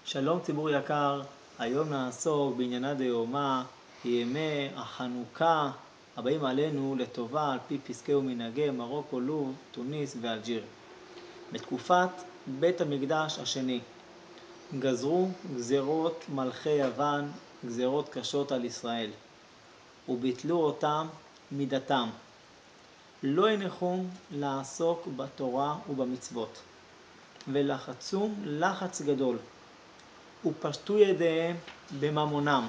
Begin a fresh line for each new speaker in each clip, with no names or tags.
שלום ציבור יקר, היום נעסוק בעניינה דיומא, ימי החנוכה הבאים עלינו לטובה על פי פסקי ומנהגי מרוקו, לוב, תוניס ואלג'יר. בתקופת בית המקדש השני גזרו גזרות מלכי יוון, גזרות קשות על ישראל, וביטלו אותם מדתם. לא הנחו לעסוק בתורה ובמצוות, ולחצו לחץ גדול, ופשטו ידיהם בממונם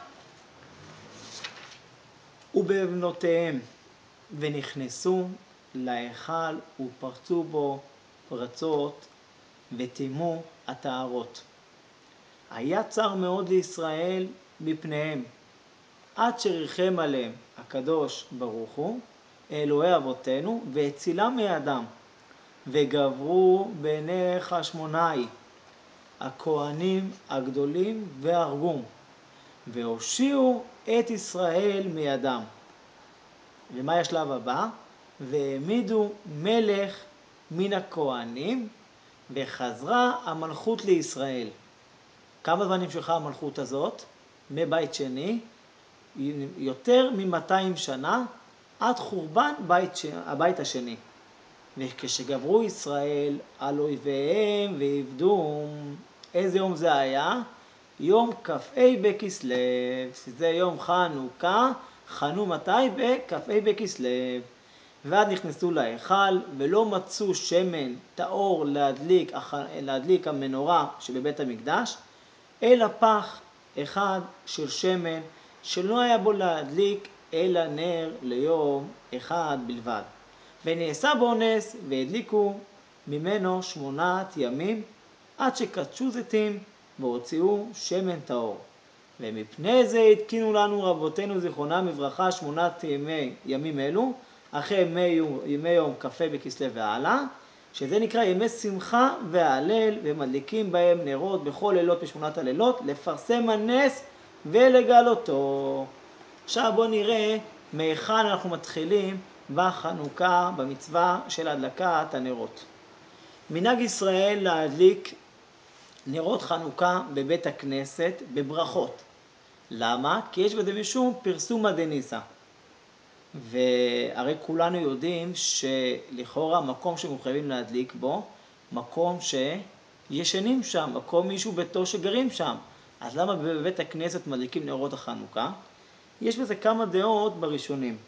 ובבנותיהם, ונכנסו להיכל ופרצו בו פרצות וטימו הטהרות. היה צר מאוד לישראל מפניהם, עד שריחם עליהם הקדוש ברוך הוא אלוהי אבותינו והצילם מידם, וגברו בעיני חשמונאי הכהנים הגדולים והרגום, והושיעו את ישראל מידם. ומה השלב הבא? והעמידו מלך מן הכהנים, וחזרה המלכות לישראל. כמה זמן נמשכה המלכות הזאת? מבית שני, יותר מ-200 שנה, עד חורבן הבית השני. וכשגברו ישראל על אויביהם ועבדום, איזה יום זה היה? יום כ"ה בכסלו, שזה יום חנוכה. חנו מתי? בכ"ה בכסלו. ואז נכנסו להיכל ולא מצאו שמן טהור להדליק המנורה שבבית המקדש, אלא פח אחד של שמן שלא היה בו להדליק אלא נר ליום אחד בלבד. ונעשה בו נס, והדליקו ממנו 8 ימים, עד שקדשו זיתים והוציאו שמן טהור. ומפני זה התקינו לנו רבותינו זיכרונם לברכה 8 ימים אלו, אחרי ימי יום כ"ה בכסלו והלאה, שזה נקרא ימי שמחה וההלל, ומדליקים בהם נרות בכל לילות ב8 הלילות, לפרסם הנס ולגלותו. עכשיו בואו נראה מהיכן אנחנו מתחילים בחנוכה, במצווה של הדלקת הנרות. מנהג ישראל להדליק נרות חנוכה בבית הכנסת בברכות. למה? כי יש בזה משום פרסומא דניסא. והרי כולנו יודעים שלכאורה מקום שמחויבים להדליק בו, מקום שישנים שם, מקום מישהו ביתו שגרים שם. אז למה בבית הכנסת מדליקים נרות החנוכה? יש בזה כמה דעות בראשונים.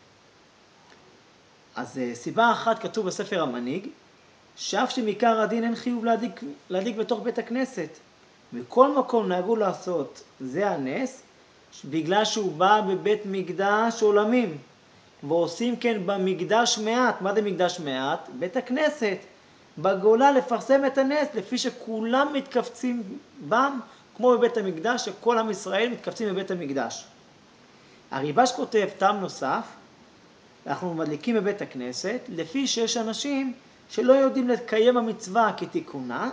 אז סיבה אחת, כתוב בספר המנהיג, שאף שמעיקר הדין אין חיוב להדליק בתוך בית הכנסת. מכל מקום נהגו לעשות, זה הנס, בגלל שהוא בא בבית מקדש עולמים, ועושים כן במקדש מעט. מה זה מקדש מעט? בית הכנסת. בגאולה לפרסם את הנס, לפי שכולם מתכווצים בם, כמו בבית המקדש, שכל עם ישראל מתכווצים בבית המקדש. הריב"ש כותב טעם נוסף, אנחנו מדליקים בבית הכנסת, לפי שיש אנשים שלא יודעים לקיים המצווה כתיקונה,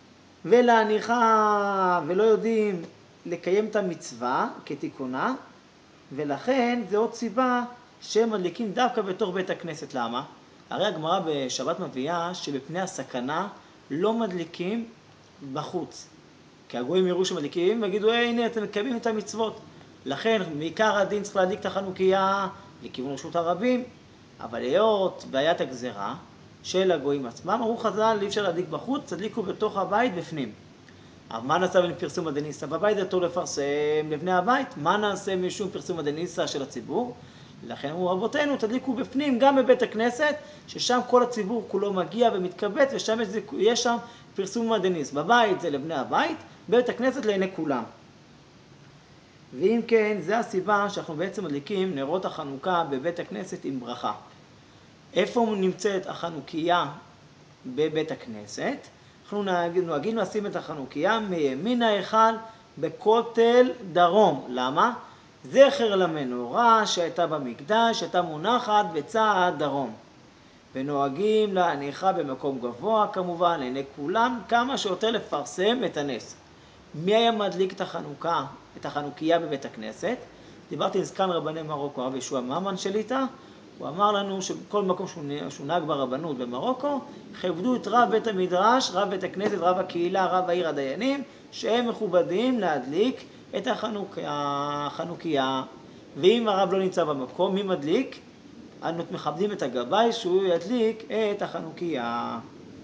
ולהניחה, ולא יודעים לקיים את המצווה כתיקונה, ולכן זה עוד סיבה שהם מדליקים דווקא בתוך בית הכנסת. למה? הרי הגמרא בשבת מביאה שבפני הסכנה לא מדליקים בחוץ. כי הגויים יראו שמדליקים ויגידו, הנה אתם מקיימים את המצוות. לכן מעיקר הדין צריך להדליק את החנוכיה לכיוון רשות הרבים, אבל היות בעיית הגזרה של הגויים עצמם, אמרו חז"ל, אי אפשר להדליק בחוץ, תדליקו בתוך הבית בפנים. אבל מה נעשה בפרסומא דניסא? בבית זה טוב לפרסם לבני הבית, מה נעשה משום פרסומא דניסא של הציבור? לכן אמרו רבותינו, תדליקו בפנים גם בבית הכנסת, ששם כל הציבור כולו מגיע ומתקבץ, ושם יש שם פרסומא דניסא. בבית זה לבני הבית, בבית הכנסת לעיני כולם. ואם כן, זה הסיבה שאנחנו בעצם מדליקים נרות החנוכה בבית הכנסת עם ברכה. איפה נמצאת החנוכיה בבית הכנסת? אנחנו נוהגים לשים את החנוכיה מימין ההיכל בכותל דרום. למה? זכר למנורה שהייתה במקדש, שהייתה מונחת בצד דרום. ונוהגים להניחה במקום גבוה כמובן, לעיני כולם, כמה שיותר לפרסם את הנס. מי היה מדליק את החנוכיה בבית הכנסת? דיברתי עם זקן רבני מרוקו, הרב ישוע ממן שליט"א, הוא אמר לנו שבכל מקום שהוא נהג ברבנות במרוקו, כבדו את רב בית המדרש, רב בית הכנסת, רב הקהילה, רב העיר הדיינים, שהם מכובדים להדליק את החנוכיה. ואם הרב לא נמצא במקום, מי מדליק? אנו מכבדים את הגבאי שהוא ידליק את החנוכיה.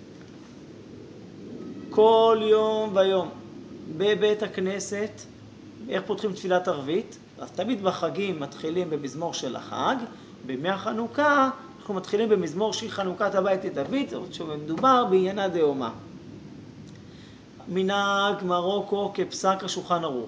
כל יום ויום בבית הכנסת, איך פותחים תפילת ערבית? אז תמיד בחגים מתחילים במזמור של החג, בימי החנוכה אנחנו מתחילים במזמור של חנוכת הבית לדוד, שמדובר בעניינה דאומה. מנהג מרוקו כפסק השולחן ערוך,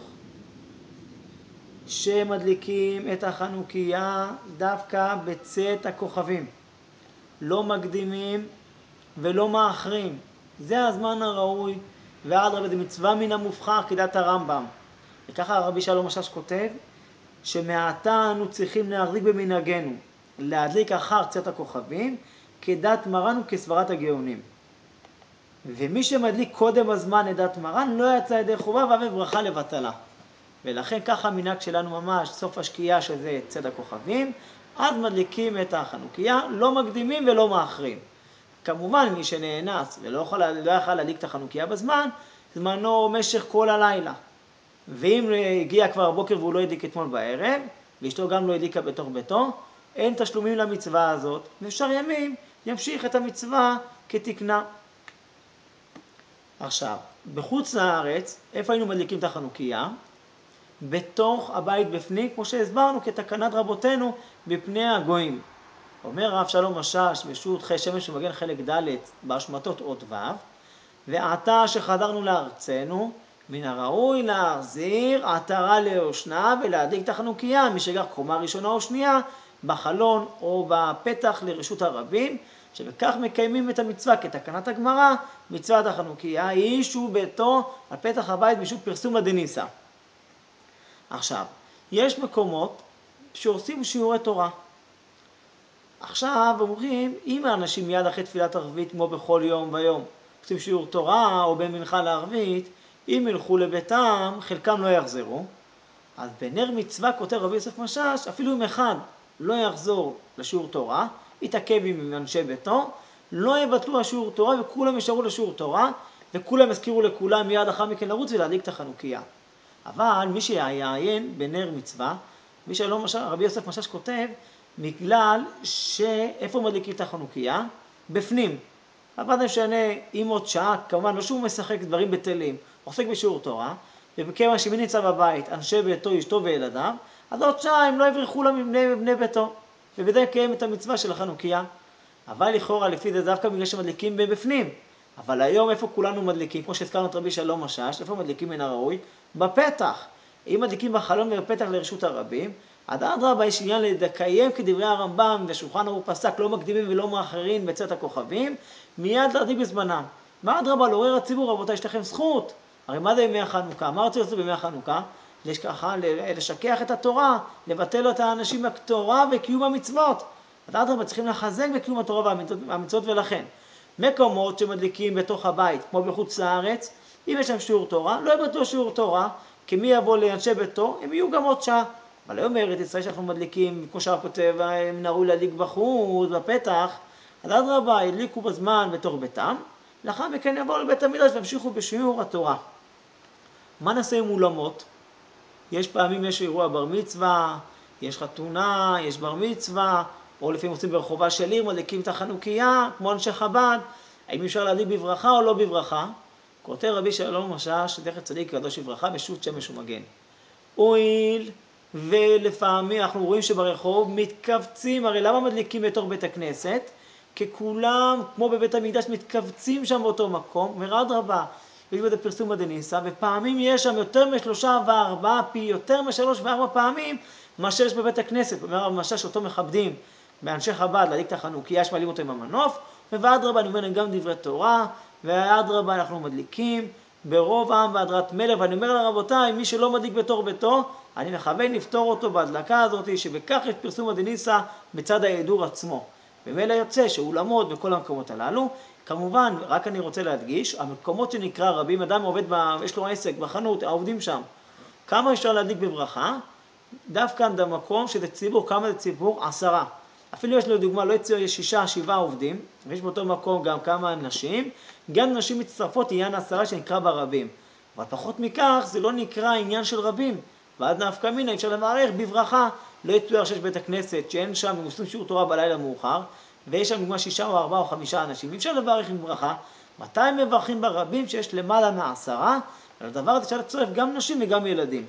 שמדליקים את החנוכיה דווקא בצאת הכוכבים, לא מקדימים ולא מאחרים. זה הזמן הראוי, ואדרבה, זה מצווה מן המובחר כדת הרמב"ם. וככה רבי שלום משאש כותב, שמעתה אנו צריכים להחזיק במנהגנו, להדליק אחר צאת הכוכבים, כדת מרן וכסברת הגאונים. ומי שמדליק קודם הזמן את דת מרן, לא יצא ידי חובה והווה ברכה לבטלה. ולכן ככה המנהג שלנו ממש, סוף השקיעה שזה צאת הכוכבים, אז מדליקים את החנוכיה, לא מקדימים ולא מאחרים. כמובן מי שנאנס ולא יכל להדליק את החנוכיה בזמן, זמנו משך כל הלילה. ואם הגיע כבר הבוקר והוא לא הדליק אתמול בערב, ואשתו גם לא הדליקה בתוך ביתו, אין תשלומים למצווה הזאת, ואפשר ימים ימשיך את המצווה כתקנה. עכשיו, בחוץ לארץ, איפה היינו מדליקים את החנוכיה? בתוך הבית בפנים, כמו שהסברנו, כתקנת רבותינו בפני הגויים. אומר הרב שלום משאש בשו"ת ח' שמש ומגן חלק ד' בהשמטות אות ו', ועתה שחזרנו לארצנו, מן הראוי להחזיר עטרה ליושנה ולהדליק את החנוכיה, מי שגר קומה ראשונה או שנייה, בחלון או בפתח לרשות הרבים, שבכך מקיימים את המצווה כתקנת הגמרא, מצוות החנוכיה היא שהוא ביתו על פתח הבית משום פרסום הדניסה. עכשיו, יש מקומות שעושים שיעורי תורה. עכשיו אומרים, אם האנשים מיד אחרי תפילת ערבית, כמו בכל יום ויום, עושים שיעור תורה או במנחה לערבית, אם ילכו לביתם, חלקם לא יחזרו. אז בנר מצווה כותב רבי יוסף משאש, אפילו אם אחד לא יחזור לשיעור תורה, יתעכב עם אנשי ביתו, לא יבטלו השיעור תורה וכולם ישארו לשיעור תורה, וכולם יזכירו לכולם מיד אחר מכן לרוץ ולהדליק את החנוכיה. אבל מי שיעיין בנר מצווה, מי שלא רבי יוסף משאש כותב, בגלל שאיפה מדליקים את החנוכיה? בפנים. אבל משנה, אם עוד שעה, כמובן לא שהוא משחק דברים בטלים, עוסק בשיעור תורה, ובכיוון שמי נמצא בבית, אנשי ביתו, אשתו וילדיו, אז עוד שעה הם לא יברחו לה מבני ביתו, ובדי קיים את המצווה של החנוכיה. אבל לכאורה לפי זה דווקא בגלל שמדליקים בפנים. אבל היום איפה כולנו מדליקים? כמו שהזכרנו את רבי שלום משאש, איפה מדליקים מן הראוי? בפתח. אם מדליקים בחלון ובפתח לרשות הרבים, עד אדרבה יש עניין לקיים כדברי הרמב"ם ושולחן ערוך פסק, לא מקדימים ולא מאחרים בצאת הכוכבים, מיד להדליק בזמנם. מה אדרבה, לעורר הציבור, רבותיי, יש לכם זכות. הרי מה זה ימי החנוכה? מה רוצה לעשות בימי החנוכה? לשכח את התורה, לבטל את האנשים מהתורה וקיום המצוות. עד אדרבה צריכים לחזק בקיום התורה והמצוות, ולכן מקומות שמדליקים בתוך הבית, כמו בחוץ לארץ, אם יש להם שיעור תורה, לא יבטלו שיעור תורה, כי מי יבוא לאנשי ביתו, הם יהיו גם עוד שעה. אבל היום בארץ ישראל שאנחנו מדליקים, כמו שהרב כותב, הם נראו להדליק בחוץ, בפתח, אז אדרבה, ידליקו בזמן בתוך ביתם, לאחר מכן יבואו לבית המדרש והמשיכו בשיעור התורה. מה נעשה עם אולמות? יש פעמים יש אירוע בר מצווה, יש חתונה, יש בר מצווה, או לפעמים עושים ברחובה של עיר, מדליקים את החנוכיה, כמו אנשי חב"ד, האם אפשר להדליק בברכה או לא בברכה? כותב רבי שלום משאש, זכר צדיק קדוש לברכה, בשו"ת שמש ומגן. הואיל ולפעמים אנחנו רואים שברחוב מתכווצים, הרי למה מדליקים בתוך בית הכנסת? כי כולם, כמו בבית המקדש, מתכווצים שם באותו מקום, מרד רבה, יש בזה פרסום הדניסה, ופעמים יש שם יותר משלושה וארבעה, פי יותר משלוש וארבע פעמים, מה שיש בבית הכנסת. אומר הרב משאש שאותו מכבדים באנשי חב"ד להדליק את החנוכיה, שמעלים אותו עם המנוף, ועד רבה אני אומר להם גם דברי תורה, ועד רבה אנחנו מדליקים ברוב העם בהדרת מלך, ואני אומר לרבותיי, מי שלא מדליק בתוך ביתו, אני מכוון לפתור אותו בהדלקה הזאת, שבכך יש פרסום הדניסה בצד ההידור עצמו. ומילא יוצא שאולמות בכל המקומות הללו, כמובן, רק אני רוצה להדגיש, המקומות שנקרא רבים, אדם עובד, יש לו עסק בחנות, העובדים שם, כמה אפשר להדליק בברכה? דווקא במקום שזה ציבור, כמה זה ציבור? 10. אפילו יש לדוגמה, לא יצאו 6-7 עובדים, ויש באותו מקום גם כמה נשים, גם נשים מצטרפות עניין 10 שנקרא ברבים. אבל פחות מכך זה לא נקרא עניין של רבים. ועד נפקא מינה אפשר לברך בברכה, לא יצויר שיש בית הכנסת שאין שם, הם עושים שיעור תורה בלילה מאוחר, ויש שם דוגמה 6 או 4 או 5 אנשים, אפשר לברך עם ברכה. מתי מברכים ברבים שיש למעלה מ10? על הדבר הזה אפשר לצרף גם נשים וגם ילדים.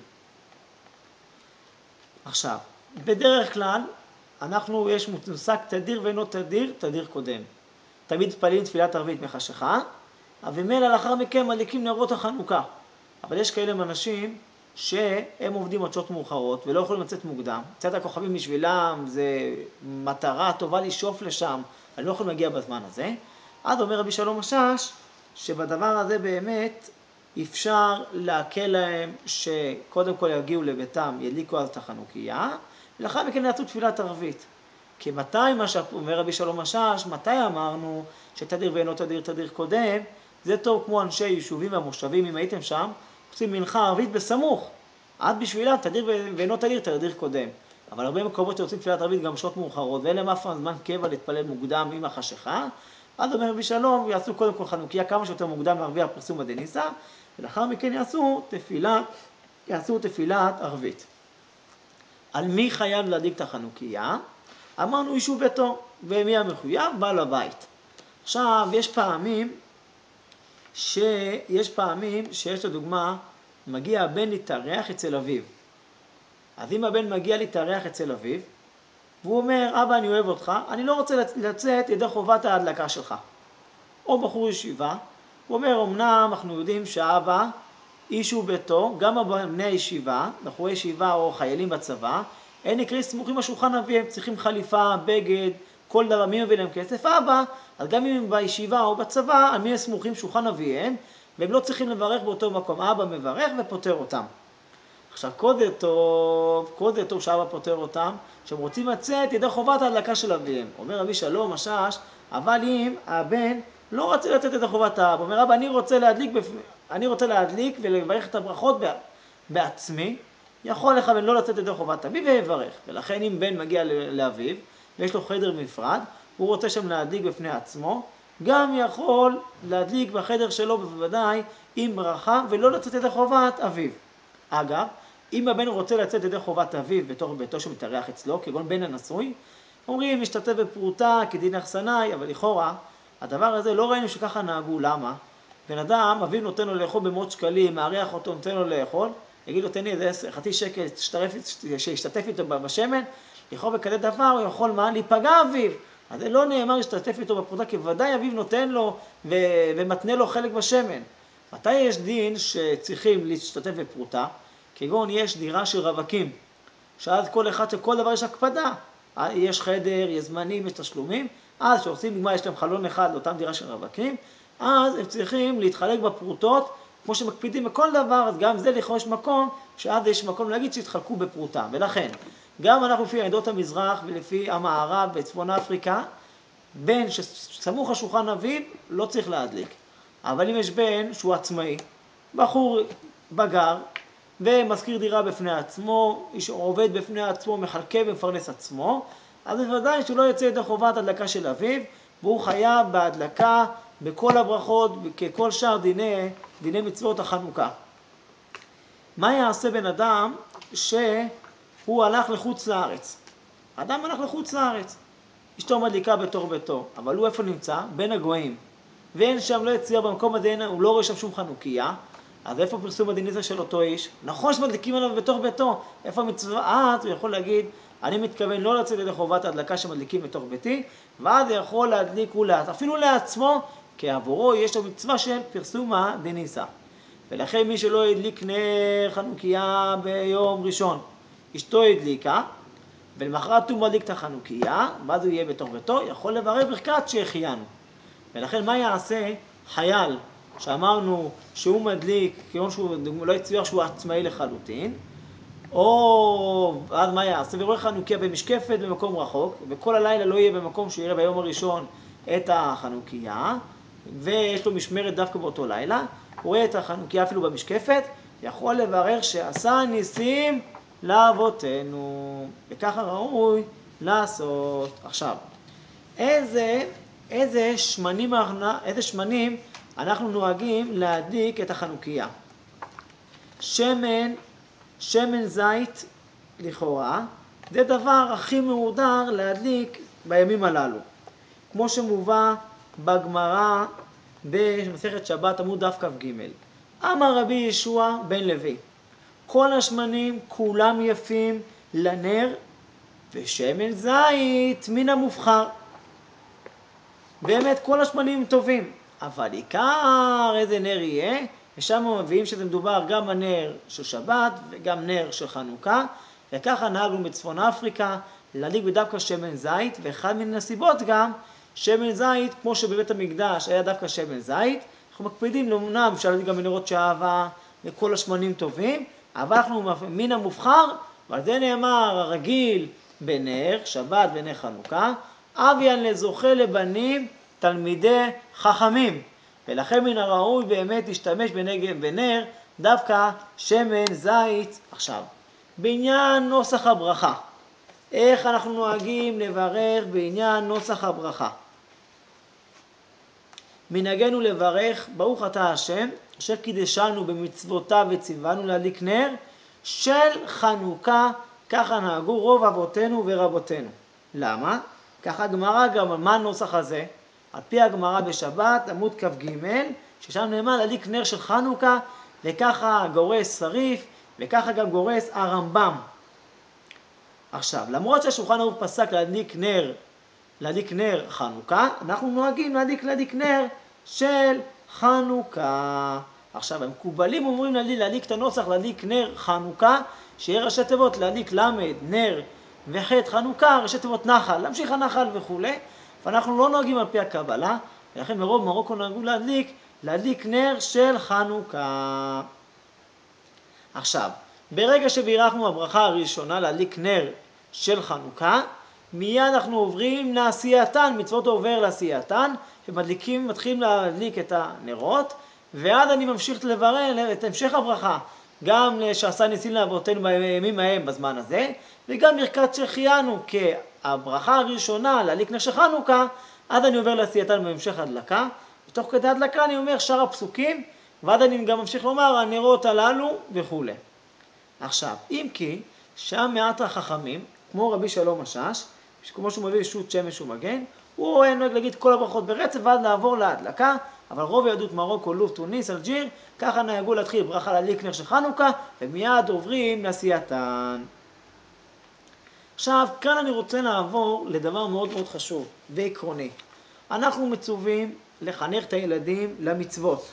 עכשיו, בדרך כלל, יש מושג תדיר ואינו תדיר, תדיר קודם. תמיד מתפללים תפילת ערבית מחשיכה, ומילא לאחר מכן מדליקים נרות החנוכה. אבל יש כאלה אנשים שהם עובדים עד שעות מאוחרות ולא יכולים לצאת מוקדם. יציאת הכוכבים בשבילם זה מטרה טובה לשאוף לשם, אני לא יכול להגיע בזמן הזה. אז אומר רבי שלום משאש שבדבר הזה באמת אפשר להקל להם שקודם כל יגיעו לביתם, ידליקו אז את החנוכיה, ולאחר מכן יעשו תפילת ערבית. כי מתי, מה שאומר רבי שלום משאש, מתי אמרנו שתדיר ואינו תדיר, תדיר קודם? זה טוב כמו אנשי יישובים והמושבים, אם הייתם שם, עושים מנחה ערבית בסמוך. עד בשבילה תדיר ואינו תדיר, תדיר קודם. אבל הרבה מקומות שעושים תפילת ערבית גם שעות מאוחרות, ואין להם אף זמן קבע להתפלל מוקדם עם החשיכה. אז אומר רבי שלום, יעשו קודם כל חנוכיה כמה שיותר מוקדם להרוויח פרסום דניסה, ולאחר מכן יעשו תפילת ערבית. על מי חייב להדליק את החנוכיה? אמרנו יישוב ביתו, ומי המחויב? בעל הבית. עכשיו, יש פעמים שיש לדוגמה, מגיע הבן להתארח אצל אביו. אז אם הבן מגיע להתארח אצל אביו, והוא אומר, אבא אני אוהב אותך, אני לא רוצה לצאת ידי חובת ההדלקה שלך. או בחור ישיבה, הוא אומר, אמנם אנחנו יודעים שהאבא אישו ביתו, גם בני הישיבה, בחורי ישיבה או חיילים בצבא, הם נקראים סמוכים השולחן אביהם, צריכים חליפה, בגד, כל דבר, מי מביא להם כסף? אבא, אז גם אם הם בישיבה או בצבא, על מי הם סמוכים שולחן אביהם, והם לא צריכים לברך באותו מקום. אבא מברך ופותר אותם. עכשיו, קודם טוב שאבא פותר אותם, שהם רוצים לצאת ידי חובת ההדלקה של אביהם. אומר רבי שלום משאש, אבל אם הבן לא רוצה לצאת ידי חובת האבא, אומר אבא, אני רוצה להדליק ולברך את הברכות בעצמי, יכול לך בן לא לצאת ידי חובת אביו ויברך. ולכן אם בן מגיע לאביו, ויש לו חדר מפרד, הוא רוצה שם להדליק בפני עצמו, גם יכול להדליק בחדר שלו בוודאי עם ברכה ולא לצאת ידי חובת אביו. אגב, אם הבן רוצה לצאת ידי חובת אביו בתוך ביתו שמתארח אצלו, כגון בן הנשוי, אומרים משתתף בפרוטה כדין אחסנאי, אבל לכאורה, הדבר הזה לא ראינו שככה נהגו. למה? בן אדם, אביו נותן לו לאכול במאות שקלים, מארח אותו, נותן לו לאכול, יגיד לו תן לי איזה חצי שקל שישתתף איתו בשמן, לכאורה בכזה דבר הוא יכול להיפגע אביו. אז זה לא נאמר להשתתף איתו בפרוטה, כי ודאי אביו נותן לו ומתנה לו חלק בשמן. מתי יש דין שצריכים להשתתף בפרוטה? כגון יש דירה של רווקים, שאז כל דבר יש הקפדה. יש חדר, יש זמנים, יש תשלומים, אז שעושים דוגמה, יש להם חלון אחד לאותם דירה של רווקים, אז הם צריכים להתחלק בפרוטות, כמו שמקפידים בכל דבר, אז גם זה לכאורה יש מקום, שאז יש מקום להגיד שהתחלקו בפרוטה. ולכן, גם אנחנו לפי עדות המזרח ולפי המערב בצפון אפריקה, בן שסמוך השולחן אביו לא צריך להדליק. אבל אם יש בן שהוא עצמאי, בחור בגר, ומזכיר דירה בפני עצמו, עובד בפני עצמו, מחלקה ומפרנס עצמו, אז בוודאי שהוא לא יוצא ידי חובת הדלקה של אביו, והוא חייב בהדלקה בכל הברכות, ככל שאר דיני מצוות החנוכה. מה יעשה בן אדם שהוא הלך לחוץ לארץ? אדם הלך לחוץ לארץ, אשתו מדליקה בתור ביתו, אבל הוא איפה נמצא? בין הגויים. ואין שם, לא יציע במקום הזה, הוא לא רואה שם שום חנוכיה, אז איפה פרסום הדניסה של אותו איש? נכון שמדליקים עליו בתור ביתו, איפה המצווה? אז הוא יכול להגיד, אני מתכוון לא לצאת ידי חובת ההדלקה שמדליקים בתור ביתי, ואז הוא יכול להדליק אפילו לעצמו, כי עבורו יש לו מצווה של פרסום הדניסה. ולכן מי שלא הדליק נר חנוכיה ביום ראשון, אשתו הדליקה, ולמחרת הוא מדליק את החנוכיה, ואז הוא יהיה בתור ביתו, יכול לברך ברכת שהחיינו. ולכן מה יעשה חייל שאמרנו שהוא מדליק, כיוון שהוא לא יצויר שהוא עצמאי לחלוטין, או אז מה יעשה? ורואה חנוכיה במשקפת במקום רחוק, וכל הלילה לא יהיה במקום שהוא יראה ביום הראשון את החנוכיה, ויש לו משמרת דווקא באותו לילה, הוא רואה את החנוכיה אפילו במשקפת, יכול לברך שעשה ניסים לאבותינו. וככה ראוי לעשות. עכשיו, איזה שמנים אנחנו נוהגים להדליק את החנוכיה? שמן זית לכאורה, זה דבר הכי מהודר להדליק בימים הללו. כמו שמובא בגמרא במסכת שבת עמוד דף כ"ג. אמר רבי ישוע בן לוי, כל השמנים כולם יפים לנר, ושמן זית מן המובחר. באמת כל השמנים טובים, אבל עיקר איזה נר יהיה, ושם מביאים שזה מדובר גם הנר של שבת וגם נר של חנוכה, וככה נהגנו בצפון אפריקה להדליק בדווקא שמן זית, ואחד מן הסיבות גם שמן זית, כמו שבבית המקדש היה דווקא שמן זית, אנחנו מקפידים לאמנם אפשר להדליק גם מנרות שעווה וכל השמנים טובים, אבל אנחנו מן המובחר, ועל זה נאמר הרגיל בנר שבת ונר חנוכה, אביין לזוכה לבנים תלמידי חכמים, ולכן מן הראוי באמת להשתמש בנר דווקא שמן זית. עכשיו, בעניין נוסח הברכה, איך אנחנו נוהגים לברך בעניין נוסח הברכה? מנהגנו לברך ברוך אתה השם אשר קידשנו במצוותיו וציוונו להדליק נר של חנוכה, ככה נהגו רוב אבותינו ורבותינו. למה? ככה הגמרא גם, מה הנוסח הזה? על פי הגמרא בשבת עמוד כ"ג, ששם נאמר להדליק נר של חנוכה, וככה גורס שריף, וככה גם גורס הרמב"ם. עכשיו, למרות שהשולחן ערוך פסק להדליק נר חנוכה, אנחנו נוהגים להדליק נר של חנוכה. עכשיו, המקובלים אומרים להדליק את הנוסח, להדליק נר חנוכה, שיהיה ראשי תיבות להדליק למד, נר וחטא חנוכה, ראשי תיבות נחל, להמשיך הנחל וכו'. ואנחנו לא נוהגים על פי הקבלה, ולכן ברוב מרוקו נהגו להדליק נר של חנוכה. עכשיו, ברגע שבירכנו הברכה הראשונה להדליק נר של חנוכה, מיד אנחנו עוברים לעשייתן, מצוות עובר לעשייתן, מתחילים להדליק את הנרות, ועד אני ממשיך לברר את המשך הברכה, גם שעשה ניסים לאבותינו בימים ההם בזמן הזה, וגם ברכת שהחיינו, כי הברכה הראשונה להדליק נר של חנוכה, עד אני עובר לעשייתן בהמשך הדלקה, ותוך כדי הדלקה אני אומר שאר הפסוקים, ועד אני גם ממשיך לומר הנרות הללו וכו'. עכשיו, אם כי, שם מעט החכמים, כמו רבי שלום משאש, כמו שהוא מביא שו"ת שמש ומגן, הוא נוהג להגיד כל הברכות ברצף ועד לעבור להדלקה, אבל רוב יהדות מרוקו, לוב, טוניס, אלג'יר, ככה נהגו להתחיל ברכה להדליק נר של חנוכה, ומיד עוברים לעשייתן. עכשיו, כאן אני רוצה לעבור לדבר מאוד מאוד חשוב ועקרוני. אנחנו מצווים לחנך את הילדים למצוות.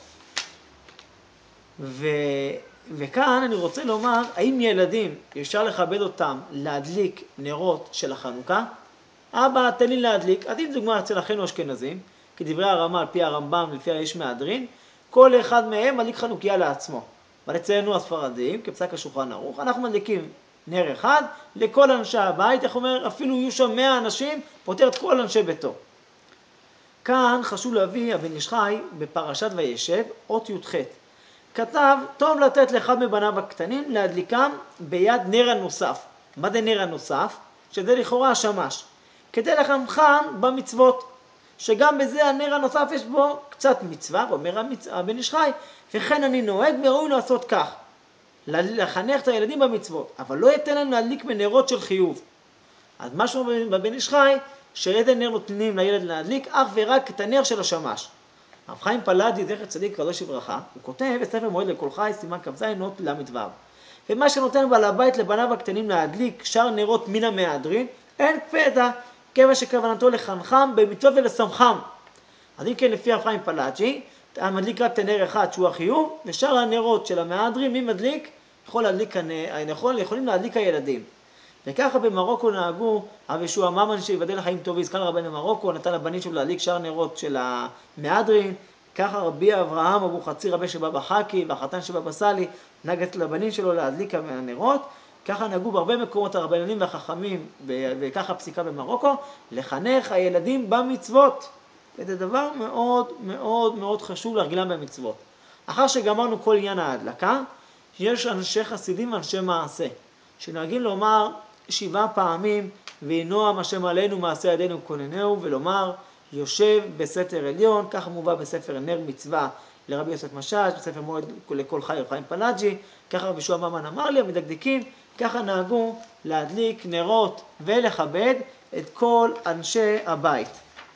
וכאן אני רוצה לומר, האם ילדים אפשר לכבד אותם להדליק נרות של החנוכה? אבא, תן לי להדליק. אז אם דוגמה אצל אחינו אשכנזים, כדברי הרמה על פי הרמב"ם, לפי היש מהדרין, כל אחד מהם מדליק חנוכיה לעצמו. אבל אצלנו הספרדים, כפסק השולחן ערוך, אנחנו מדליקים נר אחד לכל אנשי הבית, איך אומר, אפילו יהיו שם 100 אנשים, פותר את כל אנשי ביתו. כאן חשוב להביא הבן איש חי בפרשת וישב, אות י"ח. כתב, טוב לתת לאחד מבניו הקטנים להדליקם ביד נר הנוסף. מה זה נר הנוסף? שזה לכאורה השמש. כדי לחנכם במצוות, שגם בזה הנר הנוסף יש בו קצת מצווה, אומר הבן איש חי, וכן אני נוהג וראוי לעשות כך, לחנך את הילדים במצוות, אבל לא ייתן להם להדליק בנרות של חיוב. אז משהו בבן איש חי, שאיזה נר נותנים לילד להדליק, אך ורק את הנר של השמש. הרב חיים פלאג'י, זכר צדיק קדוש לברכה, הוא כותב בספר מועד לכל חי, סימן כ"ז אות ל"ו. ומה שנותן בעל הבית לבניו הקטנים להדליק שאר נרות מן המהדרין, אין קפדה, כיוון שכוונתו לחנכם במצוות ולשמחם. אז אם כן, לפי הרב חיים פלאג'י, מדליק רק את הנר אחד שהוא החיוב, ושאר הנרות של המהדרין, מי מדליק? יכולים להדליק הילדים. וככה במרוקו נהגו, הרב ישוע ממן שיבדל לחיים טובים, זקן רבני מרוקו, נתן לבנים שלו להדליק שאר נרות של המהדרין. ככה רבי אברהם אבו חצי רבי שבא חכי והחתן שבא סאלי, נהג לבנים שלו להדליק הנרות. ככה נהגו בהרבה מקומות הרבננים והחכמים, וככה פסיקה במרוקו, לחנך הילדים במצוות. וזה דבר מאוד מאוד מאוד חשוב להרגילם במצוות. אחר שגמרנו כל עניין ההדלקה, יש אנשי חסידים ואנשי מעשה, שנוהגים לומר 7 פעמים וינועם השם עלינו מעשה ידינו כוננהו, ולומר יושב בסתר עליון, כך מובא בספר נר מצווה לרבי יוסף משאש, בספר מועד לכל חי רב חיים פלאג'י, ככה רבי יהושע ממן אמר לי, המדקדקים, ככה נהגו להדליק נרות ולכבד את כל אנשי הבית.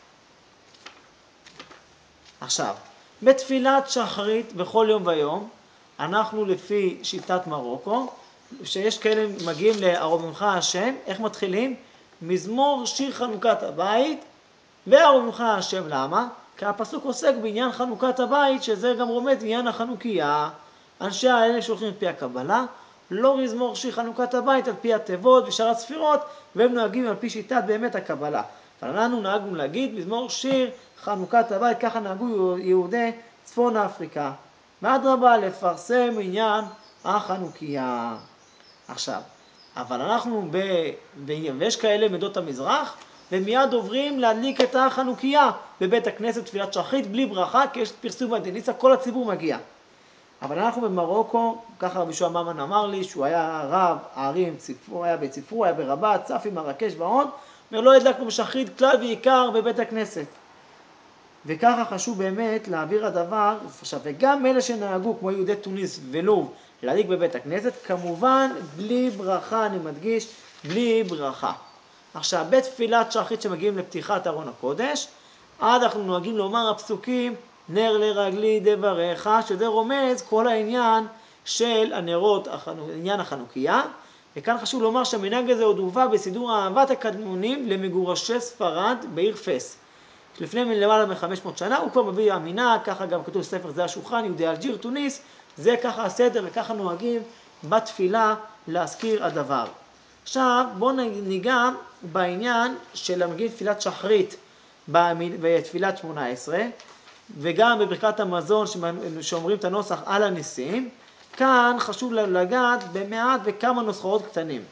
עכשיו, בתפילת שחרית בכל יום ויום, אנחנו לפי שיטת מרוקו, שיש כאלה מגיעים לארוממך השם, איך מתחילים? מזמור שיר חנוכת הבית, וארוממך השם, למה? כי הפסוק עוסק בעניין חנוכת הבית, שזה גם רומז בעניין החנוכיה. אנשי האלה שולחים את פי הקבלה, לא מזמור שיר חנוכת הבית על פי התיבות ושאר הספירות, והם נוהגים על פי שיטת באמת הקבלה. אבל אנחנו נהגנו להגיד מזמור שיר חנוכת הבית, ככה נהגו יהודי צפון אפריקה. ואדרבה לפרסם עניין החנוכיה. עכשיו, אבל אנחנו ויש כאלה מעדות המזרח, ומיד עוברים להדליק את החנוכיה בבית הכנסת תפילת שחרית בלי ברכה, כי יש פרסום הדניסה, כל הציבור מגיע. אבל אנחנו במרוקו, ככה רבי יהושע ממן אמר לי, שהוא היה רב הערים, היה בציפור, היה ברבת, צפי, מרקש ועוד, ולא הדלקנו בשחרית כלל ועיקר בבית הכנסת. וככה חשוב באמת להעביר הדבר, עכשיו, וגם אלה שנהגו כמו יהודי תוניס ולוב להדליק בבית הכנסת, כמובן בלי ברכה, אני מדגיש, בלי ברכה. עכשיו, בתפילת שחרית שמגיעים לפתיחת ארון הקודש, עד אנחנו נוהגים לומר הפסוקים, נר לרגלי דבריך, שזה רומז כל העניין של הנרות, עניין החנוכיה. וכאן חשוב לומר שהמנהג הזה עוד הובא בסידור אהבת הקדמונים למגורשי ספרד בעיר פס. לפני למעלה מ-500 שנה הוא כבר מביא המנהג, ככה גם כתוב ספר זה השולחן, יהודי אלג'יר, תוניס, זה ככה הסדר וככה נוהגים בתפילה להזכיר הדבר. עכשיו בואו ניגע בעניין של המגיעים תפילת שחרית בתפילת 18, וגם בברכת המזון שאומרים את הנוסח על הניסים. כאן חשוב לגעת במעט וכמה נוסחאות קטנים.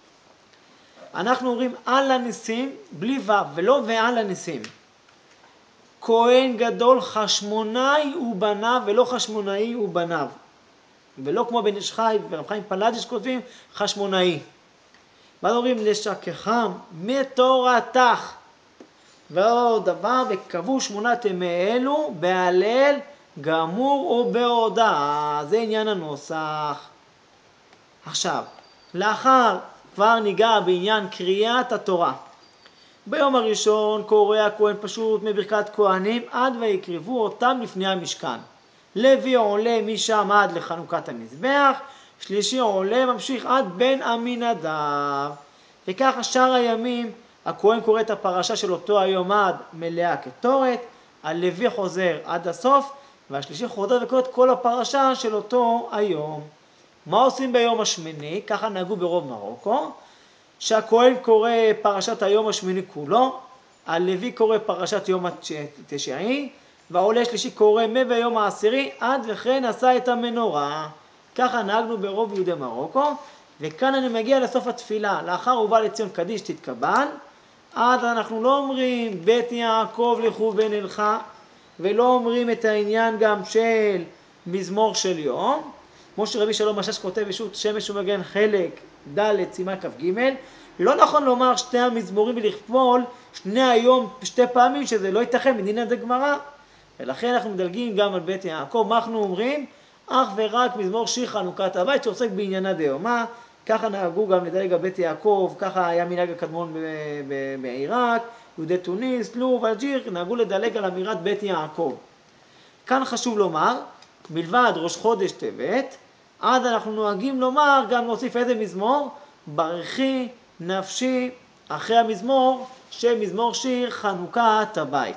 אנחנו אומרים על הניסים בלי ו' ולא ועל הניסים. כהן גדול חשמונאי ובניו ולא חשמונאי ובניו. ולא כמו בן איש חי ורב חיים פלאג'י שכותבים חשמונאי. ואז אומרים לשכחם מתורתך. ועוד דבר, וקבעו 8 ימי אלו בהלל גמור ובהודעה. זה עניין הנוסח. עכשיו, לאחר כבר ניגע בעניין קריאת התורה. ביום הראשון קורא הכהן פשוט מברכת כהנים עד ויקרבו אותם לפני המשכן. לוי עולה משם עד לחנוכת המזבח, שלישי עולה ממשיך עד בן עמינדב. וככה שאר הימים הכהן קורא את הפרשה של אותו היום עד מלאה כתורת, הלוי חוזר עד הסוף, והשלישי חוזר וקורא את כל הפרשה של אותו היום. מה עושים ביום השמיני? ככה נהגו ברוב מרוקו, שהכהן קורא פרשת היום השמיני כולו, הלוי קורא פרשת יום התשיעי, והעולה שלישי קורא מיום העשירי עד וכן עשה את המנורה. ככה נהגנו ברוב יהודי מרוקו, וכאן אני מגיע לסוף התפילה. לאחר ובא לציון קדיש תתקבל, עד אנחנו לא אומרים בית יעקב לכו ונלכה, ולא אומרים את העניין גם של מזמור של יום, כמו שרבי שלום משאש כותב בשו"ת שמש ומגן חלק ד' סימן כ"ג. לא נכון לומר שתי המזמורים ולכפול שני היום שתי פעמים, שזה לא ייתכן מדין דגמרא. ולכן אנחנו מדלגים גם על בית יעקב. מה אנחנו אומרים? אך ורק מזמור שיר חנוכת הבית שעוסק בעניינה דיומא. ככה נהגו גם לדלג על בית יעקב, ככה היה מנהג הקדמון בעיראק, יהודי תוניס, לוב, אלג'יר, נהגו לדלג על אמירת בית יעקב. כאן חשוב לומר, מלבד ראש חודש טבת, עד אנחנו נוהגים לומר, גם להוסיף איזה מזמור? ברכי נפשי, אחרי המזמור, שמזמור שיר חנוכת הבית.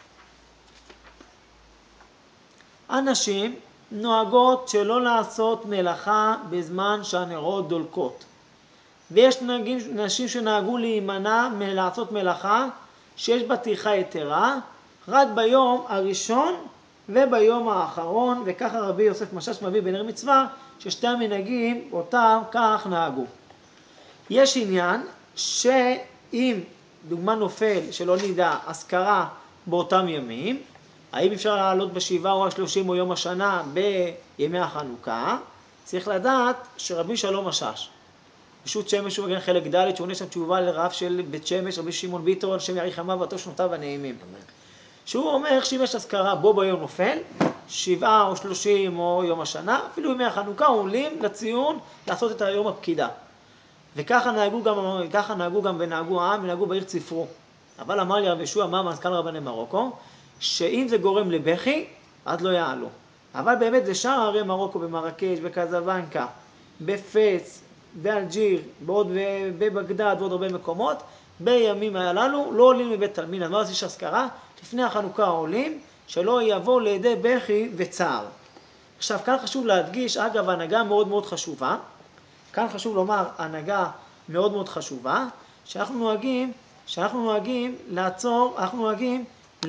אנשים נוהגות שלא לעשות מלאכה בזמן שהנרות דולקות. ויש נשים שנהגו להימנע מלעשות מלאכה שיש בה טרחה יתרה, רק ביום הראשון וביום האחרון, וככה רבי יוסף משאש מביא בנר מצווה, ששתי המנהגים אותם כך נהגו. יש עניין שאם דוגמה נופל שלא נדע אזכרה באותם ימים, האם אפשר לעלות בשבעה או ה-30 או יום השנה בימי החנוכה, צריך לדעת שרבי שלום משאש פשוט שמש הוא מגן חלק ד' שעונה שם תשובה לרב של בית שמש, רבי שמעון ביטון, השם יאריך ימיו ועטו שנותיו הנעימים. שהוא אומר שאם יש אזכרה בו ביום נופל, 7 או 30 או יום השנה, אפילו ימי החנוכה עולים לציון לעשות את היום הפקידה. וככה נהגו גם ונהגו העם ונהגו בעיר צפרו. אבל אמר לי רב ישוע, מה מזכ"ל רבני מרוקו, שאם זה גורם לבכי, אז לא יעלו. אבל באמת זה שאר ערי מרוקו, במרקש, בקזבנקה, בפס, באלג'יר, בבגדד ועוד הרבה מקומות, בימים הללו לא עולים מבית תלמין. אז מה עושה שאזכרה? לפני החנוכה עולים, שלא יבואו לידי בכי וצער. עכשיו, כאן חשוב להדגיש, אגב, הנהגה מאוד מאוד חשובה. כאן חשוב לומר, הנהגה מאוד מאוד חשובה, שאנחנו נוהגים לעצור, אנחנו נוהגים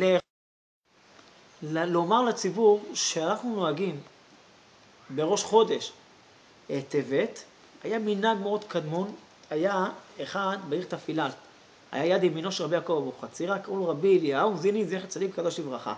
לומר לציבור שאנחנו נוהגים בראש חודש טבת, היה מנהג מאוד קדמון, היה אחד בעיר תפילאל, היה יד ימינו של רבי יעקב אבוחצירא, קראו לו רבי אליהו זיני זכר צדיק קדוש לברכה.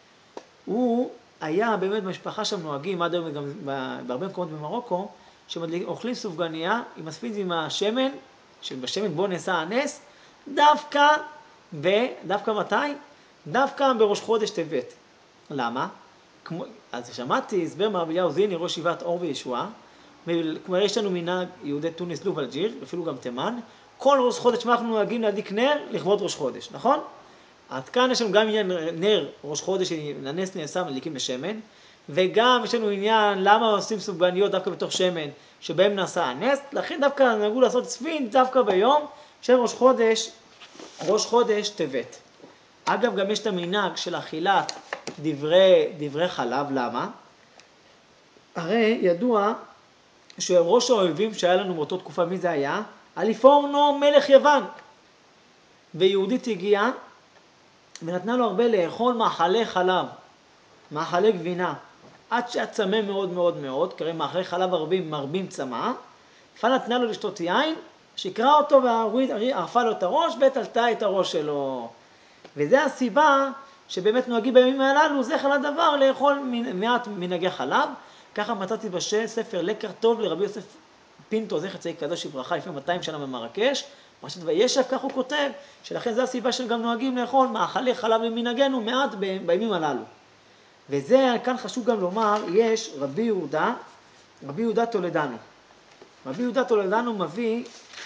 הוא היה באמת במשפחה שם נוהגים, עד היום גם בהרבה מקומות במרוקו, שאוכלים סופגניה עם הספיץ עם השמן, שבשמן בו נעשה הנס, דווקא מתי? דווקא בראש חודש טבת. למה? אז שמעתי הסבר מרבי אליהו זיני, ראש ישיבת אור וישועה, כמו יש לנו מנהג יהודי תוניס, לוב, אלג'יר, אפילו גם תימן, כל ראש חודש אנחנו נוהגים להדליק נר לכבוד ראש חודש, נכון? עד כאן יש לנו גם עניין נר ראש חודש, הנס נעשה מדליקים בשמן, וגם יש לנו עניין למה עושים סופגניות דווקא בתוך שמן, שבהם נעשה הנס, לכן דווקא נהגו לעשות ספין דווקא ביום של ראש חודש טבת. אגב, גם יש את המנהג של אכילת דברי חלב, למה? הרי ידוע שראש האויבים שהיה לנו באותה תקופה, מי זה היה? אליפורנו מלך יוון. ויהודית הגיעה ונתנה לו הרבה לאכול מאכלי חלב, מאכלי גבינה, עד שהיה צמא מאוד מאוד מאוד, כי מאכלי חלב מרבים צמא, נתנה לו לשתות יין, שקרא אותו וערפה לו את הראש ותלתה את הראש שלו. וזה הסיבה שבאמת נוהגים בימים הללו, זכר לדבר, לאכול מעט מנהגי חלב. ככה מצאתי בספר לקר טוב לרבי יוסף פינטו, זכר צדיק קדוש לברכה, לפני 200 שנה במרקש, פרשת וישב, כך הוא כותב, שלכן זו הסיבה שגם נוהגים לאכול מאכלי חלב למנהגנו מעט בימים הללו. וזה, כאן חשוב גם לומר, יש רבי יהודה טולדנו. רבי יהודה טולדנו מביא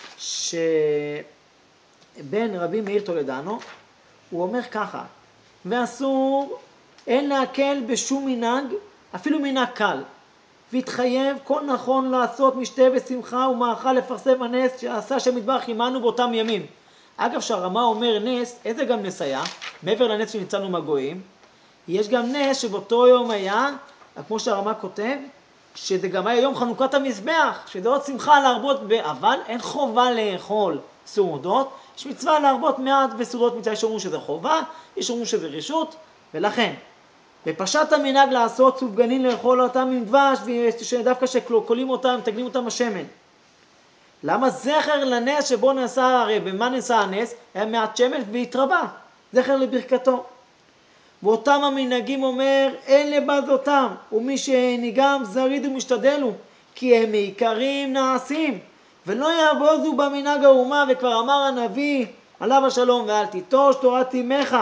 שבן רבי מאיר טולדנו, הוא אומר ככה, ואסור, אין להקל בשום מנהג, אפילו מנהג קל, והתחייב כל נכון לעשות משתה ושמחה ומאכל לפרסם הנס שעשה השם יתברך עמנו באותם ימים. אגב, שהרמה אומר נס, איזה גם נס היה? מעבר לנס שניצלנו מהגויים, יש גם נס שבאותו יום היה, כמו שהרמה כותב, שזה גם היה יום חנוכת המזבח, שזה עוד שמחה להרבות, אבל אין חובה לאכול סעודות, יש מצווה להרבות מעט בסעודות מצווה, יש אומרים שזה חובה, יש אומרים שזה רשות, ולכן, בפשט המנהג לעשות סופגנין לאכול אותם עם דבש, ודווקא שקולים אותם, תגנים אותם השמן. למה זכר לנס שבו נעשה, הרי במה נעשה הנס? היה מעט שמן והתרבה, זכר לברכתו. ואותם המנהגים אומר, אין לבז אותם, ומי שניגם זריד ומשתדלו, כי הם מעיקרים נעשים, ולא יעבוזו במנהג האומה, וכבר אמר הנביא, עליו השלום, ואל תיטוש תורת אמך,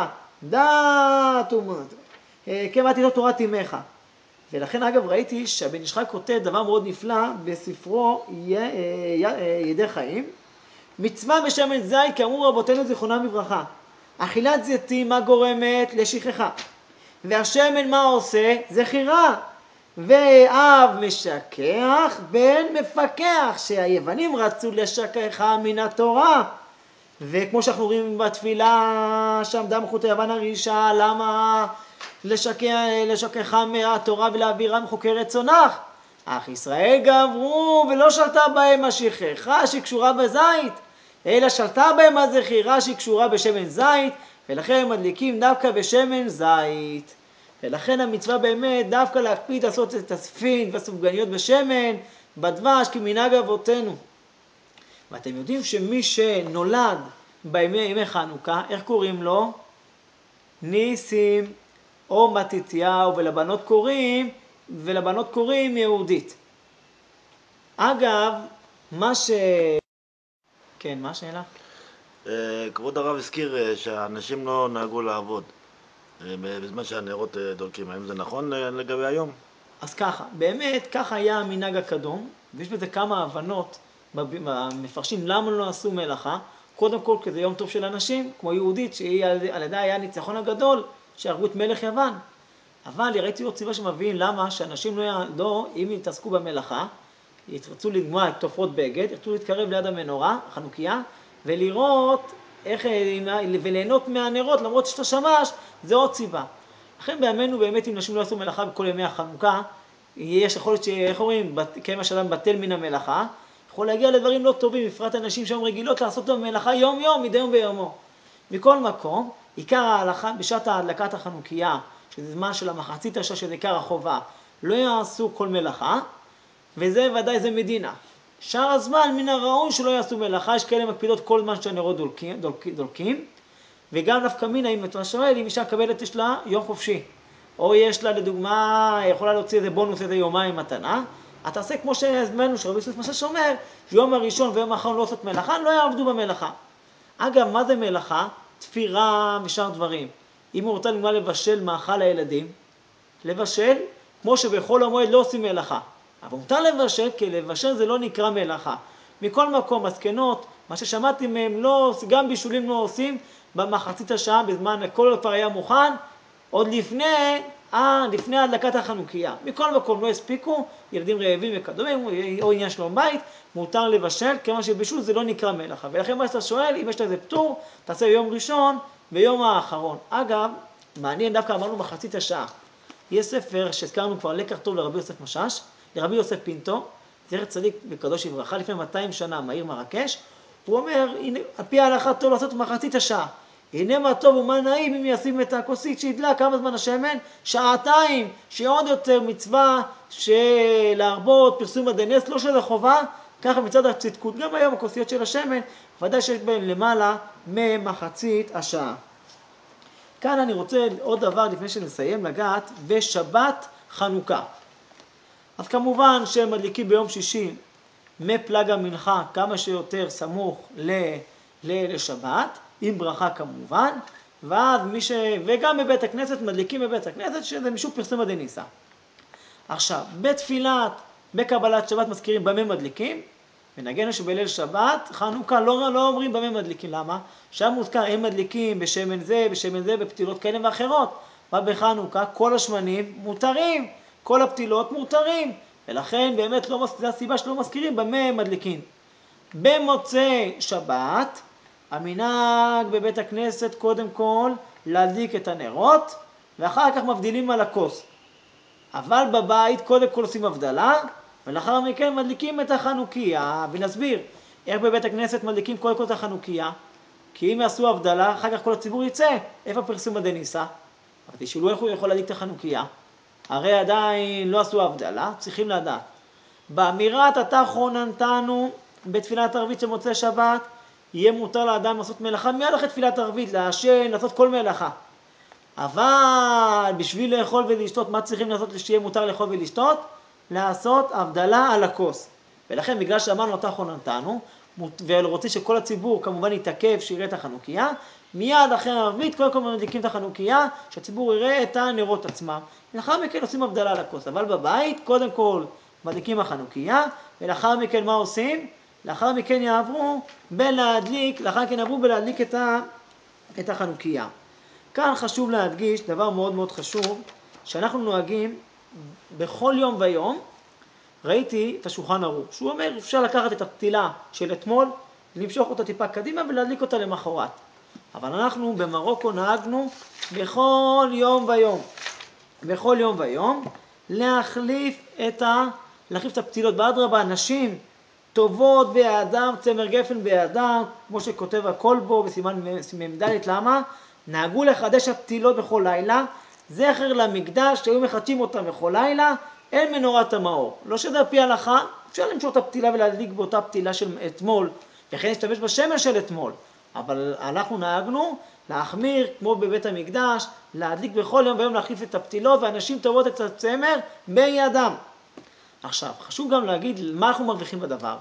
דעת אומות, כמה תיטוש תורת אמך. ולכן אגב ראיתי שהבן איש חי כותב דבר מאוד נפלא בספרו ידי חיים, מצווה בשמן זית, כאמור רבותינו זיכרונם לברכה, אכילת זיתים מה גורמת? לשכחה. והשמן מה עושה? זכירה. ואב משכח, בן מפקח, שהיוונים רצו לשכחה מן התורה. וכמו שאנחנו רואים בתפילה, שם דם חוטי יוון הרישה, למה לשכחה מהתורה ולהעבירה מחוקי רצונך? אך ישראל גברו ולא שלטה בהם השכחה שקשורה בזית, אלא שלטה בהם הזכירה שקשורה בשמן זית, ולכן הם מדליקים דווקא בשמן זית. ולכן המצווה באמת דווקא להקפיד לעשות את הספין והסופגניות בשמן, בדבש, כמנהג אבותינו. ואתם יודעים שמי שנולד בימי חנוכה, איך קוראים לו? ניסים או מתתיהו, ולבנות קוראים יהודית. אגב, מה ש... כן, מה השאלה?
כבוד הרב הזכיר שהאנשים לא נהגו לעבוד בזמן שהנרות דולקים. האם זה נכון לגבי היום?
אז ככה, באמת ככה היה המנהג הקדום, ויש בזה כמה הבנות במפרשים למה לא עשו מלאכה. קודם כל, כי זה יום טוב של אנשים, כמו יהודית, שהיא על ידה היה הניצחון הגדול, שהרגו את מלך יוון. אבל ראיתי עוד סיבה שמביאים למה שאנשים לא, אם יתעסקו במלאכה, ירצו לגמוע את תופרות בגד, ירצו להתקרב ליד המנורה, החנוכיה, ולראות איך, וליהנות מהנרות, למרות שאתה שמש, זה עוד סיבה. לכן בימינו באמת אם נשים לא יעשו מלאכה בכל ימי החנוכה, יש יכול להיות שאיך אומרים, כמה שאדם בטל מן המלאכה, יכול להגיע לדברים לא טובים, בפרט אנשים שהיום רגילות לעשות את המלאכה יום יום, מדי יום ביומו. מכל מקום, עיקר ההלכה בשעת הדלקת החנוכיה, שזה זמן של המחצית השעה שזה עיקר החובה, לא יעשו כל מלאכה, וזה ודאי זה מדינה. שאר הזמן מן הראוי שלא יעשו מלאכה, יש כאלה מקפידות כל זמן שהנרות דולקים, וגם נפקא מינה, אם אתה שואל, אם אישה מקבלת יש לה יום חופשי, או יש לה לדוגמה, יכולה להוציא איזה בונוס איזה יומיים מתנה, אתה עושה כמו שהזמנו שרבי יוסף משש אומר, שיום הראשון ויום האחרון לא עושות מלאכה, לא יעבדו במלאכה. אגב, מה זה מלאכה? תפירה ושאר דברים. אם הוא רוצה לדוגמה לבשל מאכל לילדים, לבשל, כמו שבכל המועד לא עושים מלאכה. אבל מותר לבשל, כי לבשל זה לא נקרא מלאכה. מכל מקום, הזקנות, מה ששמעתי מהם, לא, גם בישולים לא עושים, במחצית השעה, בזמן הכל כבר היה מוכן, עוד לפני הדלקת החנוכיה. מכל מקום לא הספיקו, ילדים רעבים וכדומה, או עניין שלום בית, מותר לבשל, כמה שבישול זה לא נקרא מלאכה. ולכן מה שאתה שואל, אם יש לזה פטור, תעשה יום ראשון ויום האחרון. אגב, מעניין, דווקא אמרנו מחצית השעה. יש ספר שהזכרנו כבר לקח טוב לרבי יוסף משש, לרבי יוסף פינטו, זכר צדיק וקדוש לברכה, לפני 200 שנה מהעיר מרקש, הוא אומר, הנה, על פי ההלכה טוב לעשות מחצית השעה. הנה מה טוב ומה נעים אם ישים את הכוסית שהדלה, כמה זמן השמן? שעתיים, שעוד יותר מצווה להרבות פרסום הדנס, לא שזה חובה, ככה מצד הצדקות. גם היום הכוסיות של השמן, ודאי שיש בהן למעלה ממחצית השעה. כאן אני רוצה עוד דבר לפני שנסיים לגעת, ושבת חנוכה. אז כמובן שהם מדליקים ביום שישי מפלג המנחה כמה שיותר סמוך לשבת, עם ברכה כמובן, וגם בבית הכנסת מדליקים בבית הכנסת שזה משום פרסום הדניסה. עכשיו, בקבלת שבת מזכירים במה מדליקים, ונגענו שבליל שבת, חנוכה לא אומרים במה מדליקים, למה? שם מוזכר הם מדליקים בשמן זה, בפתילות כאלה ואחרות. מה בחנוכה? כל השמנים מותרים, כל הפתילות מותרים, ולכן באמת זו הסיבה שלא מזכירים במה מדליקים. במוצאי שבת, המנהג בבית הכנסת קודם כל להדליק את הנרות, ואחר כך מבדילים על הכוס. אבל בבית קודם כל עושים הבדלה, ולאחר מכן מדליקים את החנוכיה, ונסביר איך בבית הכנסת מדליקים קודם כל את החנוכיה, כי אם יעשו הבדלה, אחר כך כל הציבור יצא, איפה פרסום הדניסה? אבל תשאלו איך הוא יכול להדליק את החנוכיה, הרי עדיין לא עשו הבדלה, צריכים לדעת. באמירת אתה חוננתנו בתפילת ערבית של מוצאי שבת, יהיה מותר לאדם לעשות מלאכה מיד אחרי תפילת ערבית, לעשן, לעשות כל מלאכה. אבל בשביל לאכול ולשתות, מה צריכים לעשות שיהיה מותר לאכול ולשתות? לעשות הבדלה על הכוס. ולכן בגלל שאמרנו אתה חוננתנו, ורוצים שכל הציבור כמובן יתעכב שיראה את החנוכיה, מיד אחרי הערבית קודם כל מדליקים את החנוכיה, שהציבור יראה את הנרות עצמם. ולאחר מכן עושים הבדלה על הכוס. אבל בבית קודם כל מדליקים החנוכיה, ולאחר מכן מה עושים? לאחר מכן יעברו בלהדליק את החנוכיה. כאן חשוב להדגיש דבר מאוד מאוד חשוב, שאנחנו נוהגים בכל יום ויום, ראיתי את השולחן ערוך, שהוא אומר אפשר לקחת את הפתילה של אתמול, למשוך אותה טיפה קדימה ולהדליק אותה למחרת. אבל אנחנו במרוקו נהגנו בכל יום ויום, להחליף את הפתילות. באדרבה, נשים טובות באדם, צמר גפן באדם, כמו שכותב הכל בו בסימן ממדלת, למה? נהגו לחדש הפתילות בכל לילה, זכר למקדש שהיו מחדשים אותם בכל לילה, אל מנורת המאור. לא שזה על פי ההלכה, אפשר למשוך את הפתילה ולהדליק באותה פתילה של אתמול, וכן להשתמש בשמן של אתמול. אבל אנחנו נהגנו להחמיר, כמו בבית המקדש, להדליק בכל יום ויום להחליף את הפתילות, ואנשים טובות את הצמר בידם. עכשיו, חשוב גם להגיד מה אנחנו מרוויחים בדבר.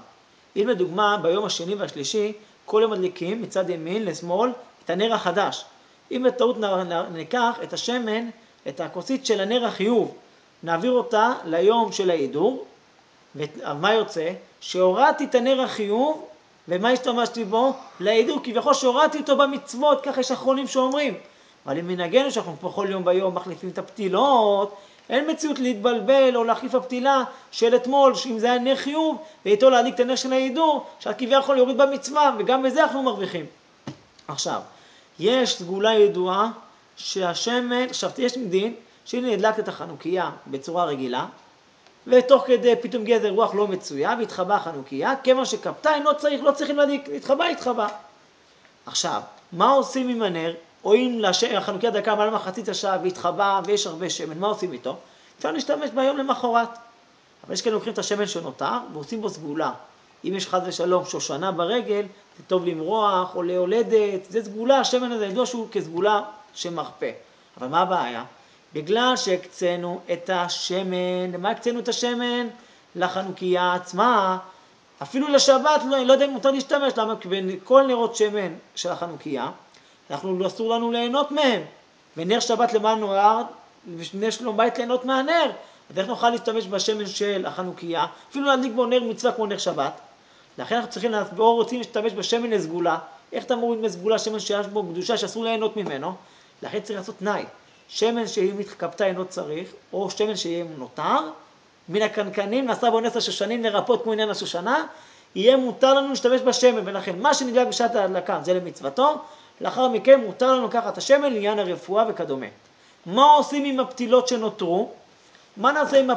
אם לדוגמה ביום השני והשלישי, כל יום מדליקים מצד ימין לשמאל את הנר החדש. אם בטעות ניקח את השמן, את הכוסית של הנר החיוב, נעביר אותה ליום של ההידור, ומה יוצא? שהורדתי את הנר החיוב, ומה השתמשתי בו? להידור, כביכול שהורדתי אותו במצוות, ככה יש אחרונים שאומרים. אבל אם מנהגנו שאנחנו בכל יום ביום מחליפים את הפתילות, אין מציאות להתבלבל או להחליף הפתילה של אתמול, שאם זה היה נר חיוב, ואיתו להדליק את הנר של ההידור, שהכביכול יוריד במצווה, וגם בזה אנחנו מרוויחים. עכשיו, יש סגולה ידועה שהשמן, עכשיו יש דין, שהנה הדלקת את החנוכיה בצורה רגילה, ותוך כדי פתאום גזר רוח לא מצויה, והתחבא החנוכיה, כיוון שכפתה לא צריכים להדליק, התחבא. עכשיו, מה עושים עם הנר? או אם החנוכיה דקה מעל מחצית השעה והתחבא ויש הרבה שמן, מה עושים איתו? אפשר להשתמש ביום למחרת. אבל יש כאלה לוקחים את השמן שנותר ועושים בו סגולה. אם יש חס ושלום שושנה ברגל, זה טוב למרוח או להולדת, זה סגולה, השמן הזה ידוע שהוא כסגולה שמרפא. אבל מה הבעיה? בגלל שהקצנו את השמן, למה הקצנו את השמן? לחנוכיה עצמה, אפילו לשבת, לא יודע אם מותר להשתמש, למה? בין כל נרות שמן של החנוכיה, אסור לנו ליהנות מהם. ונר שבת למען נוער, ונר שלום בית ליהנות מהנר. אז איך נוכל להשתמש בשמן של החנוכיה? אפילו להדליק בו נר מצווה כמו נר שבת. לכן אנחנו צריכים, או רוצים להשתמש בשמן לסגולה. איך אתה מוריד מסגולה שמן שיש בו קדושה שאסור ליהנות ממנו? לכן צריך לעשות תנאי. שמן שהיא מתכפתה אינו צריך, או שמן שיהיה נותר, מן הקנקנים, נעשה בו נס השושנים לרפות כמו עניין השושנה, יהיה מותר לנו להשתמש בשמן, ולכן מה שנדלק בשעת ההדלקה זה למצוותו, לאחר מכן מותר לנו לקחת את השמן לעניין הרפואה וכדומה. מה עושים עם הפתילות שנותרו? מה נעשה עם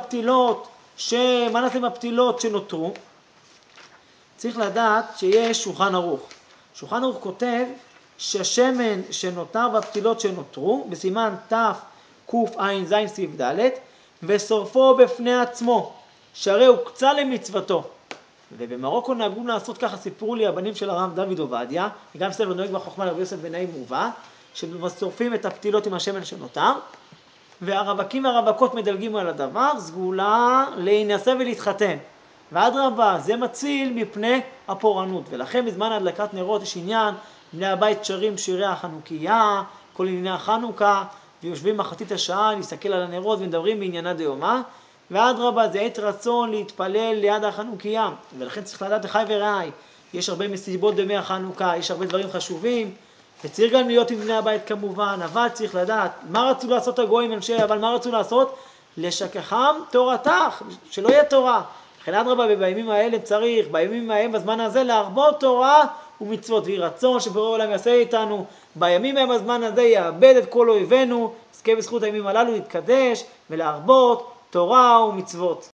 הפתילות שנותרו? צריך לדעת שיש שולחן ערוך. שולחן ערוך כותב שהשמן שנותר והפתילות שנותרו, בסימן תקע"ז סעיף ד', ושורפו בפני עצמו, שהרי הוא קצה למצוותו. ובמרוקו נהגו לעשות ככה, סיפרו לי הבנים של הרב דוד עובדיה, וגם ספר נוהג בחוכמה לרבי יוסף בן נעים מובא, ששורפים את הפתילות עם השמן שנותר, והרווקים והרווקות מדלגים על הדבר, סגולה להינשא ולהתחתן. ואדרבה, זה מציל מפני הפורענות, ולכן בזמן הדלקת נרות יש עניין, בני הבית שרים שירי החנוכיה, כל ענייני החנוכה, ויושבים מחצית השעה להסתכל על הנרות ומדברים בעניינה דיומה, ואדרבה, זה עת רצון להתפלל ליד החנוכיה, ולכן צריך לדעת לחי ורעי, יש הרבה מסיבות בימי החנוכה, יש הרבה דברים חשובים, וצריך גם להיות עם בני הבית כמובן, אבל צריך לדעת מה רצו לעשות הגויים אנשי, אבל מה רצו לעשות? לשכחם תורתך, שלא יהיה תורה. לכן אדרבה, בימים האלה צריך, בימים ההם בזמן הזה להרבות תורה ומצוות, ויהי רצון שבורא עולם יעשה איתנו, בימים ההם בזמן הזה יאבד את כל אויבינו, נזכה בזכות הימים הללו להתקדש ולהרבות תורה ומצוות.